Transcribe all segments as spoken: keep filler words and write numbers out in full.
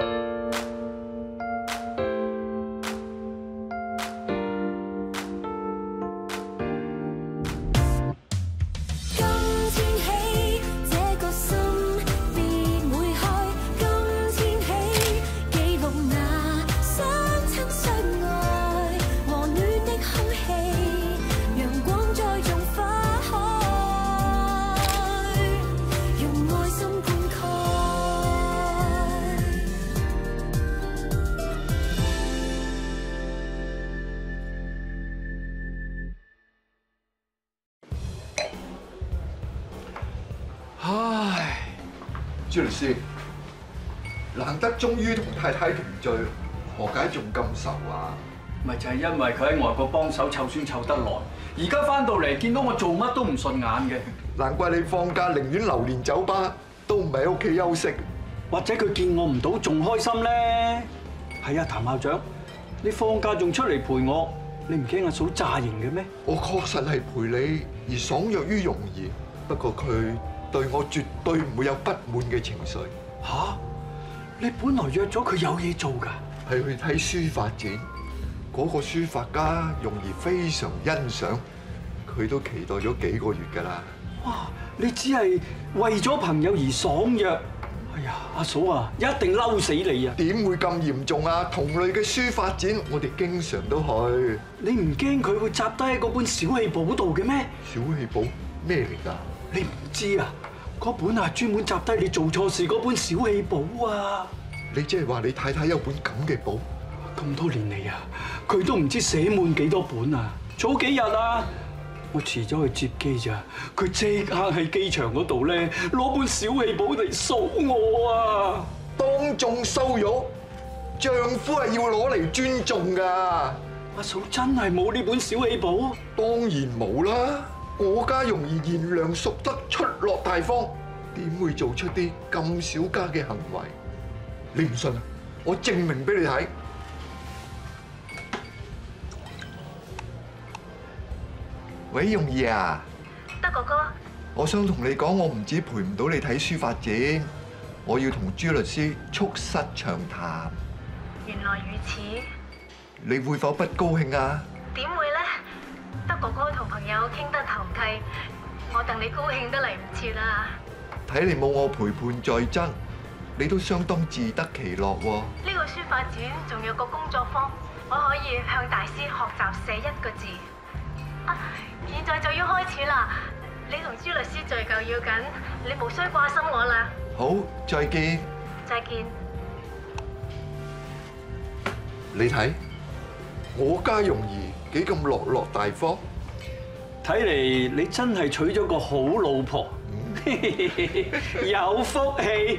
唉，朱律師，難得終於同太太團聚，何解仲咁愁啊？ 咪就係因為佢喺外國幫手湊孫湊得耐，而家翻到嚟見到我做乜都唔順眼嘅。 難怪你放假寧願流連酒吧，都唔喺屋企休息。 或者佢見我唔到仲開心咧？係啊，譚校長，你放假仲出嚟陪我，你唔驚阿嫂詐型嘅咩？ 我確實係陪你，而爽約於容兒。不過佢對我絕對唔會有不滿嘅情緒。 吓？你本來約咗佢有嘢做㗎？ 係去睇書法展，嗰個書法家容兒非常欣賞，佢都期待咗幾個月㗎啦。 哇！你只係為咗朋友而爽約？哎呀，阿嫂啊，一定嬲死你啊！ 點會咁嚴重啊？同類嘅書法展，我哋經常都去。 你唔驚佢會插低喺嗰本小氣簿度嘅咩？ 小氣簿咩嚟㗎？ 你唔知啊？嗰本啊，專門插低你做錯事嗰本小氣簿啊！ 你即係話你太太有本咁嘅簿？ 咁多年嚟啊，佢都唔知寫滿幾多本啊！早幾日啊，我遲咗去接機咋，佢即刻喺機場嗰度咧攞本小氣簿嚟數我啊！ 當眾羞辱，丈夫係要攞嚟尊重㗎。 阿嫂真係冇呢本小氣簿？ 當然冇啦！我家容兒賢良淑德、出落大方，點會做出啲咁小家嘅行為？你唔信啊？我證明俾你睇。喂，容兒啊， 德哥哥， 我想同你講，我唔止陪唔到你睇書法展，我要同朱律師促膝長談。 原來如此。 你會否不高興啊？ 點會呢？德哥哥同朋友傾得投契，我戥你高興得嚟唔切啦。 睇你冇我陪伴在側，你都相當自得其樂喎。 呢個書法展仲有個工作坊，我可以向大師學習寫一個字。啊，現在就要開始啦！你同朱律師敘舊要緊，你無需掛心我啦。 好，再見。 再見。 你睇我家容兒幾咁落落大方， 睇嚟你真係娶咗個好老婆，有福氣。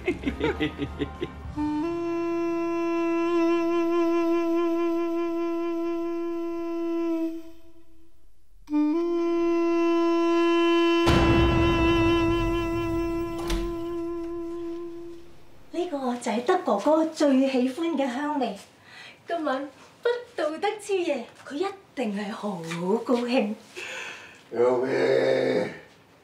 呢個就係德哥哥最喜歡嘅香味。今晚不道德之夜，佢一定係好高興。 有咩？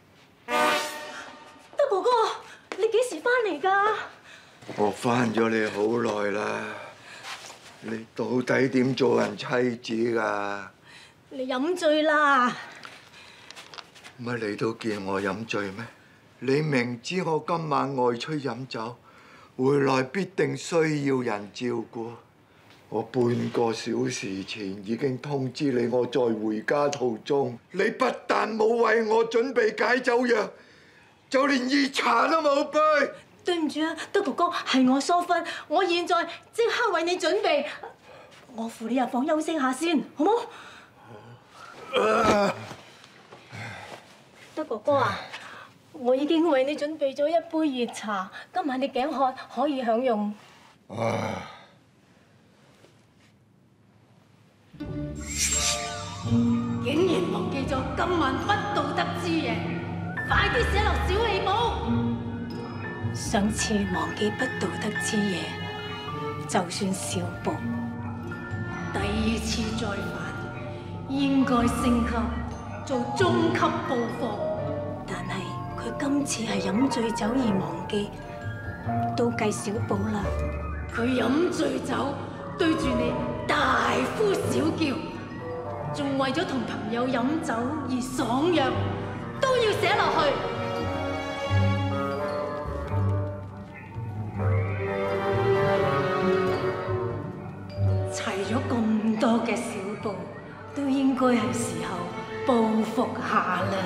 德哥哥，你幾時翻嚟㗎？ 我翻咗你好耐啦，你到底點做人妻子㗎？ 你飲醉啦！ 乜你都見我飲醉咩？你明知我今晚外出飲酒，回來必定需要人照顧。我半個小時前已經通知你，我在回家途中。你不但冇為我準備解酒藥，就連熱茶都冇杯。 對唔住啊，德哥哥，係我疏忽，我現在即刻為你準備。我扶你入房休息下先，好冇？啊、德哥哥啊，我已經為你準備咗一杯熱茶，今晚你頸渴可以享用。 啊竟然忘記咗今晚不道德之夜，快啲寫落小氣簿。上次忘記不道德之夜，就算小報，第二次再犯，應該升級做中級報復。但係佢今次係飲醉酒而忘記，都計小報啦。 佢飲醉酒對住你大呼小叫，仲為咗同朋友飲酒而爽約，都要寫落去。齊咗咁多嘅小報，都應該係時候報復下啦。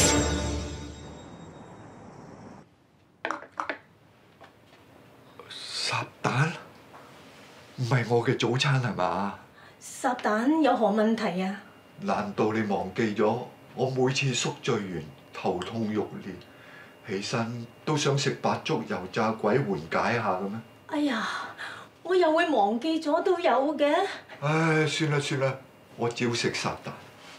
烚蛋？唔係我嘅早餐係嘛？ 烚蛋有何問題啊？ 難道你忘記咗我每次宿醉完頭痛欲裂，起身都想食白粥油炸鬼緩解下嘅咩？ 哎呀，我又會忘記咗都有嘅。 唉，算啦算啦，我照食烚蛋。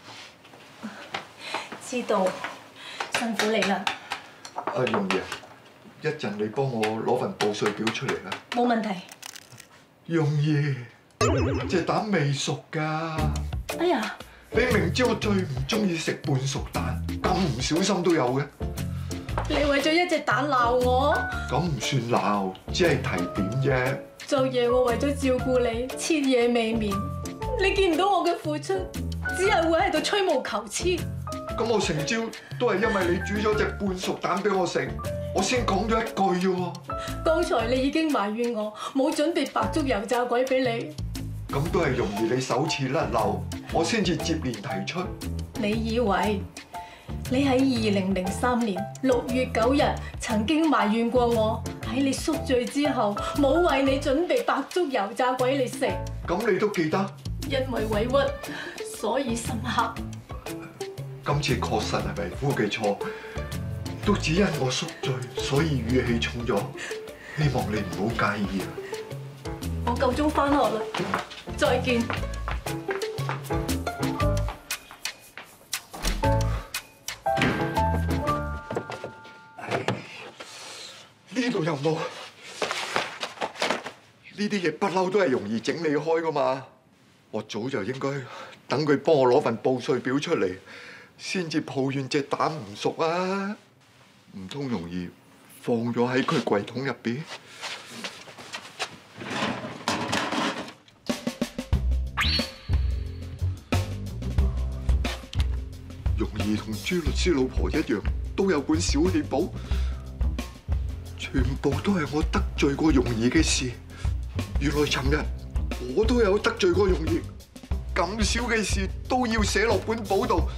知道，辛苦你啦。 阿容兒，一陣你幫我攞份報稅表出嚟啦。 冇問題。 容兒，隻蛋未熟㗎。 哎呀！ 你明知我最唔中意食半熟蛋，咁唔小心都有嘅。 你為咗一隻蛋鬧我？ 咁唔算鬧，只係提點啫。 昨夜我為咗照顧你，徹夜未眠。你見唔到我嘅付出，只係會喺度吹毛求疵。 咁我成朝都係因為你煮咗隻半熟蛋俾我食，我先講咗一句啫喎。 剛才你已經埋怨我冇準備白粥油炸鬼俾你。 咁都係容易你首次甩漏，我先至接連提出。 你以為你喺二零零三年六月九日曾經埋怨過我喺你宿醉之後冇為你準備白粥油炸鬼你食？ 咁你都記得？ 因為委屈，所以深刻。 今次確實係為夫嘅錯，都只因我宿醉，所以語氣重咗。希望你唔好介意啊！ 我夠鐘返學啦，再見。 呢度有冇？呢啲嘢不嬲都係容易整理開噶嘛。我早就應該等佢幫我攞份報稅表出嚟，先至抱怨隻蛋唔熟啊！唔通容易放咗喺佢櫃桶入邊？容易同朱律師老婆一樣，都有本小氣簿，全部都係我得罪過容易嘅事。原來尋日我都有得罪過容易，咁少嘅事都要寫落本簿度。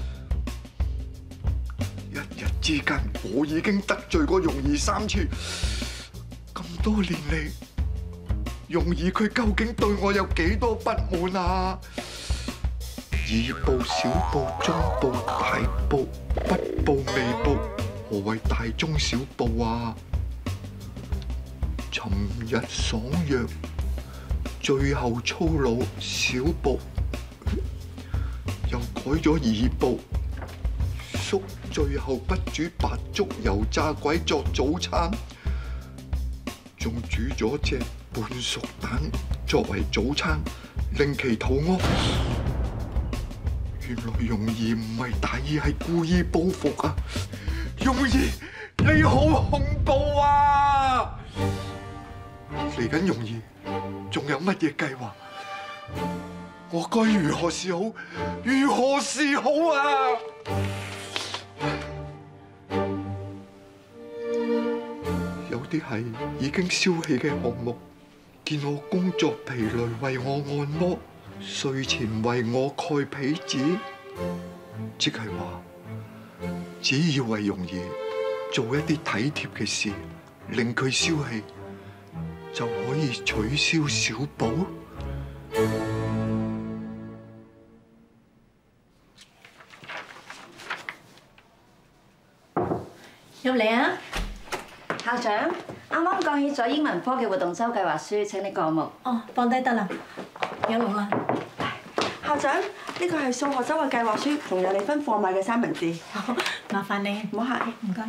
一日之間，我已經得罪過容易三次。咁多年嚟，容易佢究竟對我有幾多不滿啊？二報、小報、中報、大報、不報、未報，何謂大中小報啊？尋日爽約，最後粗魯小報，又改咗二報，宿醉後不煮白粥油炸鬼作早餐，仲煮咗隻半熟蛋作為早餐，令其肚屙。原來容易唔係大意，係故意報復啊！容易，你好恐怖啊！嚟緊容易，仲有乜嘢計劃？我該如何是好？如何是好啊？有啲係已經消氣嘅項目，見我工作疲累，為我按摩。睡前為我蓋被子，即係話，只要為容易做一啲體貼嘅事，令佢消氣，就可以取消小報。 入嚟啊！ 校長，啱啱講起咗英文科嘅活動周計劃書，請你過目。 哦，放低得啦。有勞啦。 校長，呢個係數學周嘅計劃書，仲有你分課碼嘅三文治。 好，麻煩你。 唔好客氣， 唔該。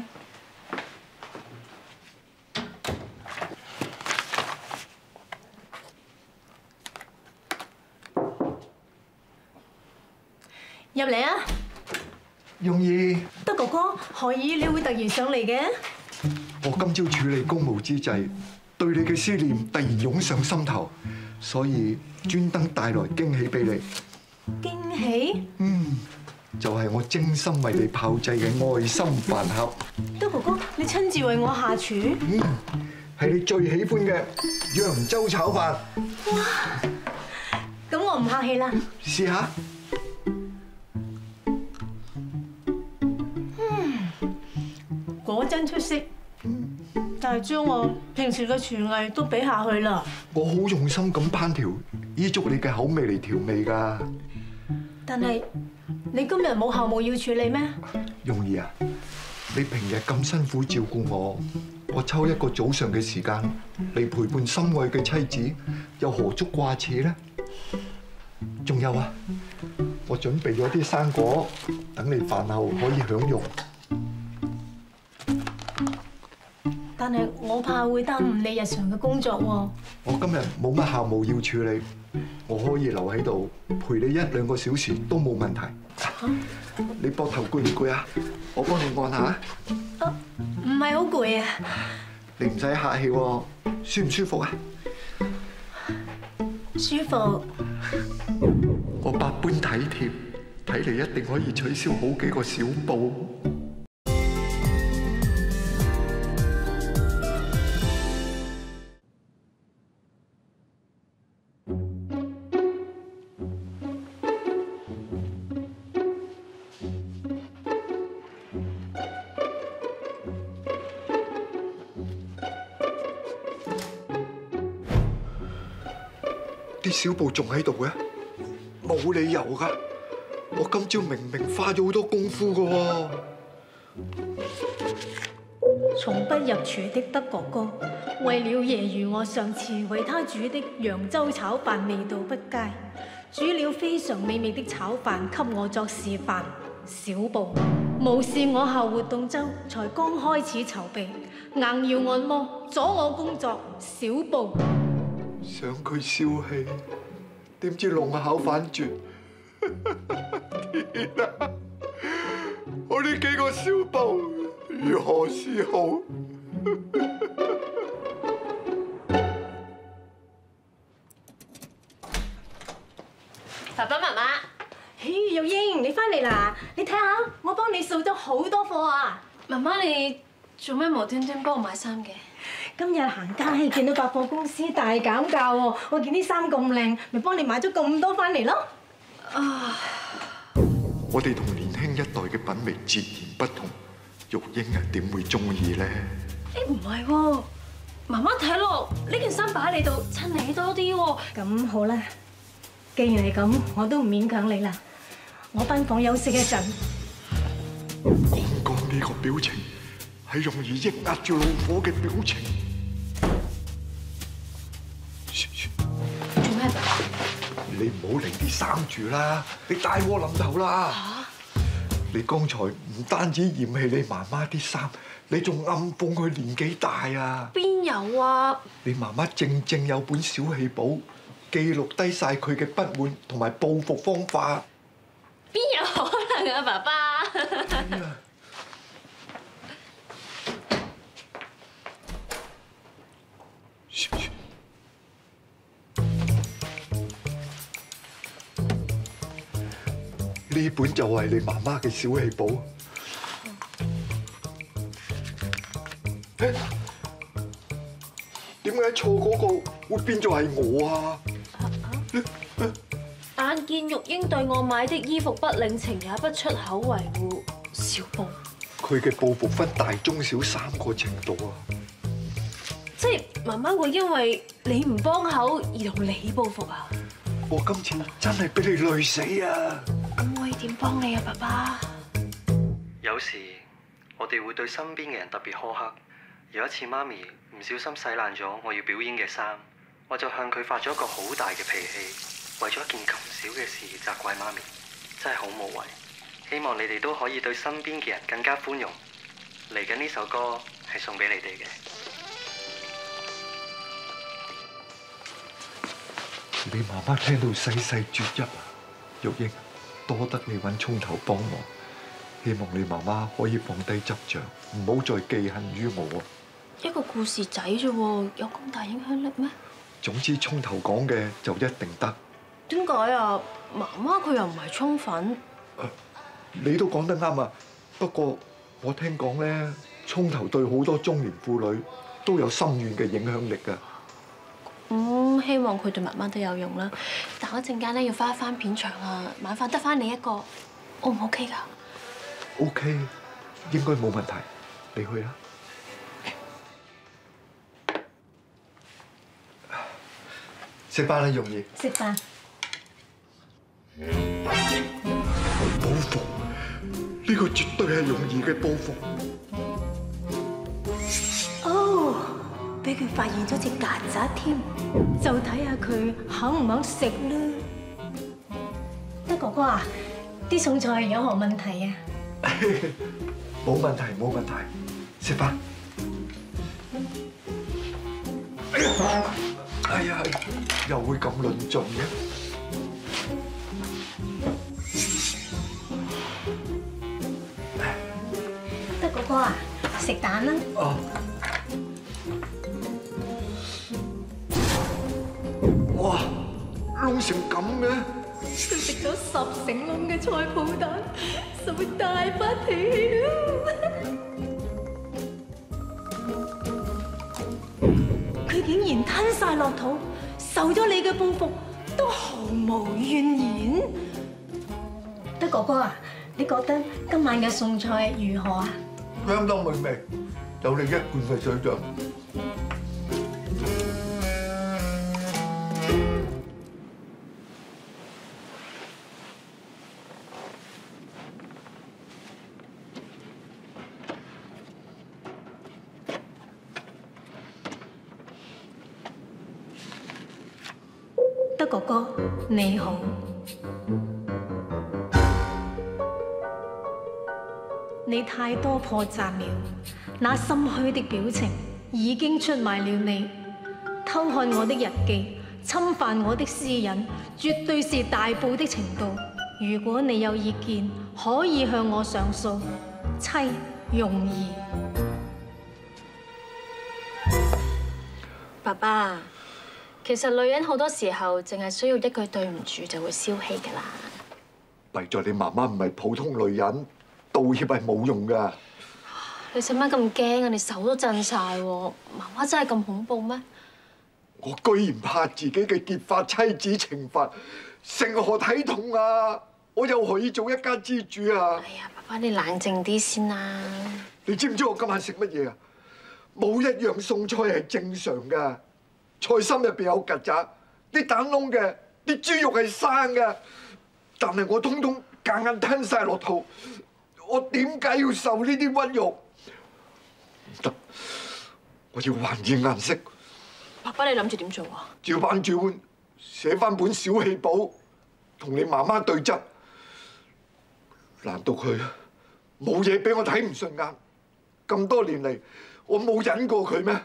入嚟啊！ 容易。 德哥哥，何以你會突然上嚟嘅？ 我今朝處理公務之際， 對你嘅思念突然湧上心頭，所以專登帶來驚喜俾你。 驚喜？ 嗯，就係我精心為你炮製嘅愛心飯盒。 德哥哥，你親自為我下廚？ 嗯，係你最喜歡嘅揚州炒飯。 哇！咁我唔客氣啦。 試下。 果真出色，但係將我平時嘅廚藝都比下去啦。 我好用心咁烹調，依足你嘅口味嚟調味㗎。 但係你今日冇校務要處理咩？ 容兒啊，你平日咁辛苦照顧我，我抽一個早上嘅時間嚟陪伴心愛嘅妻子，又何足掛齒呢？仲有啊，我準備咗啲生果，等你飯後可以享用。 但係我怕會耽誤你日常嘅工作喎。 我今日冇乜校務要處理，我可以留喺度陪你一兩個小時都冇問題。你膊頭攰唔攰啊？我幫你按下。 唔係好攰啊。 你唔使客氣喎，舒唔舒服啊？ 舒服。 我百般體貼，睇嚟一定可以取消好幾個小報。啲小報仲喺度嘅，冇理由噶。我今朝明明花咗好多功夫噶喎。 從不入廚的德哥哥，為了揶揄我上次為他煮的揚州炒飯味道不佳，煮了非常美味的炒飯給我作示範。小報無視我校活動周才剛開始籌備，硬要按摩阻我工作。小報想佢消氣，點知弄巧反拙。天啊！我呢幾個小報如何是好？ 爸爸媽媽， 嘿，玉英，你翻嚟啦！你睇下，我幫你掃咗好多貨啊！ 媽媽你做咩無端端幫我買衫嘅？ 今日行街見到百貨公司大減價喎，我見啲衫咁靚，咪幫你買咗咁多翻嚟咯。 啊！ 我哋同年輕一代嘅品味截然不同，玉英啊點會中意咧？ 誒唔係喎，媽媽睇落呢件衫擺喺你度襯你多啲喎。 咁好啦，既然係咁，我都唔勉強你啦。我返房休息一陣。 剛剛呢個表情係容易抑壓住怒火嘅表情。 做咩？爸爸？ 你唔好理啲衫住啦，你大禍臨頭啦！嚇！你剛才唔單止嫌棄你媽媽啲衫，你仲暗諷佢年紀大啊！ 邊有啊？ 你媽媽正正有本小氣簿，記錄低晒佢嘅不滿同埋報復方法。 邊有可能啊，爸爸？ 呢本就係你媽媽嘅小氣簿。誒，點解錯嗰個會變咗係我啊？ 眼見玉英對我買的衣服不領情，也不出口維護。小報， 佢嘅報復分大、中、小三個程度啊！ 即係媽媽會因為你唔幫口而同你報復啊？ 我今次真係俾你累死啊！ 咁我要點幫你啊，爸爸？ 有時我哋會對身邊嘅人特別苛刻。有一次媽咪唔小心洗爛咗我要表演嘅衫，我就向佢發咗一個好大嘅脾氣，為咗一件咁小嘅事責怪媽咪，真係好無謂。希望你哋都可以對身邊嘅人更加寬容。嚟緊呢首歌係送俾你哋嘅。 你媽媽聽到細細啜泣啊！玉英，多得你揾葱頭幫我，希望你媽媽可以放低執着，唔好再記恨於我啊！ 一個故事仔啫喎，有咁大影響力咩？ 總之葱頭講嘅就一定得。 點解啊？媽媽佢又唔係葱粉。 你都講得啱啊！不過我聽講咧，葱頭對好多中年婦女都有深遠嘅影響力㗎。 咁、嗯、希望佢對媽媽都有用啦。但我陣間咧要翻返片場啦，晚飯得翻你一個，O 唔 OK 㗎 ？OK， 應該冇問題。你去啦。食飯啦，容兒。 食飯。 報復，呢個絕對係容兒嘅報復。 哦，俾佢發現咗隻曱甴添，就睇下佢肯唔肯食啦。德哥哥啊，啲餸菜有何問題啊？ 冇問題，冇問題。食飯。哎呀！哎呀，又會咁論盡嘅。 德哥哥啊，食蛋啦。 哦。哇，燶成咁嘅！ 佢食咗十成燶嘅菜脯蛋，實會大發脾氣啊！佢竟然吞晒落肚，受咗你嘅報復，都毫無怨言。德哥哥啊，你覺得今晚嘅餸菜如何啊？ 相當美味，有你一貫嘅水準。 德哥哥，你好。你太多破綻了，那心虛的表情已經出賣了你。偷看我的日記，侵犯我的私隱，絕對是大報的程度。如果你有意見，可以向我上訴。妻容兒。 爸爸。其實女人好多時候淨係需要一句對唔住就會消氣㗎啦。 弊在你媽媽唔係普通女人，道歉係冇用㗎。 你使乜咁驚啊？你手都震晒喎！媽媽真係咁恐怖咩？ 我居然怕自己嘅結髮妻子懲罰，成何體統啊！我又可以做一家之主啊！ 哎呀，爸爸你冷靜啲先啦。 你知唔知我今晚食乜嘢啊？冇一樣餸菜係正常㗎。菜心入邊有曱甴，啲蛋燶嘅，啲豬肉係生嘅，但係我通通夾硬吞晒落肚，我點解要受呢啲屈辱？唔得，我要還以顏色。 爸爸，你諗住點做啊？ 照版煮碗，寫翻本小氣簿，同你媽媽對質。難道佢冇嘢俾我睇唔順眼？咁多年嚟，我冇忍過佢咩？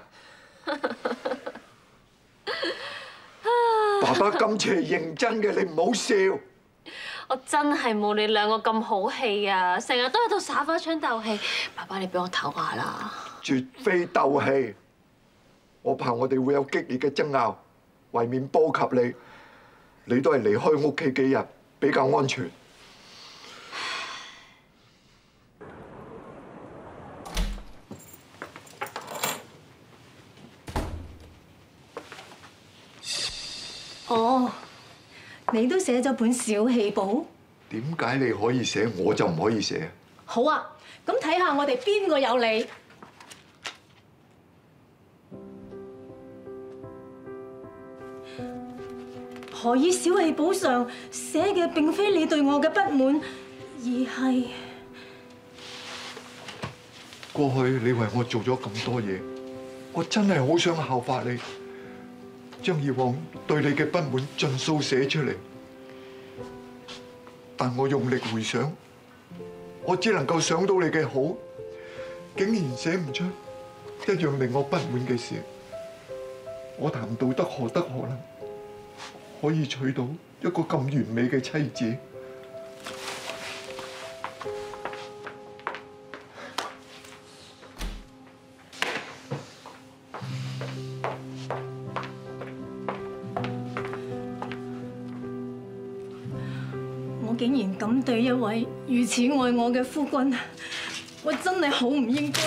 爸爸今次係認真嘅，你唔好笑。 我真係冇你兩個咁好氣啊！成日都喺度耍花槍鬥氣。爸爸，你俾我唞下啦。 絕非鬥氣，我怕我哋會有激烈嘅爭拗，為免波及你，你都係離開屋企幾日比較安全。 哦，你都寫咗本小氣簿？ 點解你可以寫，我就唔可以寫？ 好啊，咁睇下我哋邊個有理。何以小氣簿上寫嘅並非你對我嘅不滿，而係過去你為我做咗咁多嘢，我真係好想效法你。將以往對你嘅不滿盡數寫出嚟，但我用力回想，我只能夠想到你嘅好，竟然寫唔出一樣令我不滿嘅事。我談道德何德何能，可以娶到一個咁完美嘅妻子？ 竟然咁對一位如此愛我嘅夫君，我真係好唔應該。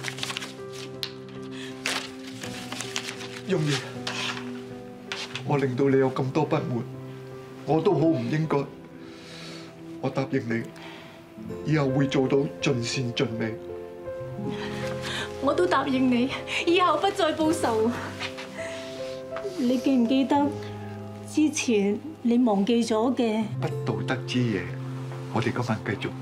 容兒，我令到你有咁多不滿，我都好唔應該。我答應你，以後會做到盡善盡美。 我都答應你，以後不再報仇。你記唔記得之前你忘記咗嘅不道德之夜？我哋今晚繼續。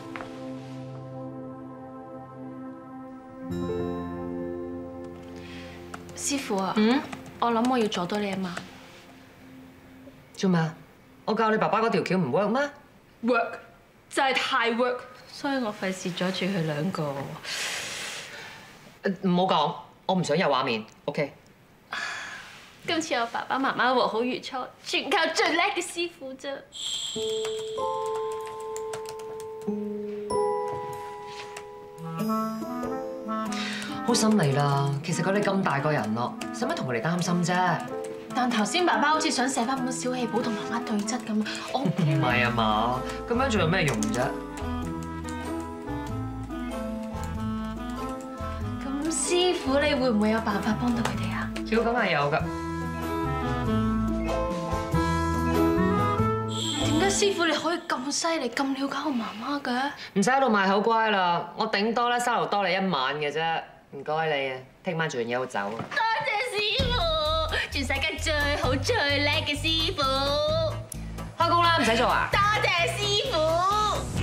師傅啊，嗯，我諗我要阻到你啊嘛。 做咩？我教你爸爸嗰條橋唔 work 咩 ？work 就係太 work， 所以我費事阻住佢兩個。 唔好講，我唔想有畫面。OK。 今次我爸爸媽媽和好如初，全靠最叻嘅師傅啫。 好心你啦，其實佢哋咁大個人咯，使乜同佢哋擔心啫？ 但頭先爸爸好似想寫翻本小氣簿同媽媽對質咁，我唔係啊嘛，咁樣仲有咩用啫？ 咁師傅你會唔會有辦法幫到佢哋啊？ 要咁係有㗎。 點解師傅你可以咁犀利、咁了解我媽媽嘅？ 唔使喺度賣口乖啦，我頂多咧收留多你一晚嘅啫。唔該你啊，聽晚做完嘢好走。 多謝師傅，全世界最好最叻嘅師傅。 開工啦，唔使做啊！ 多謝師傅。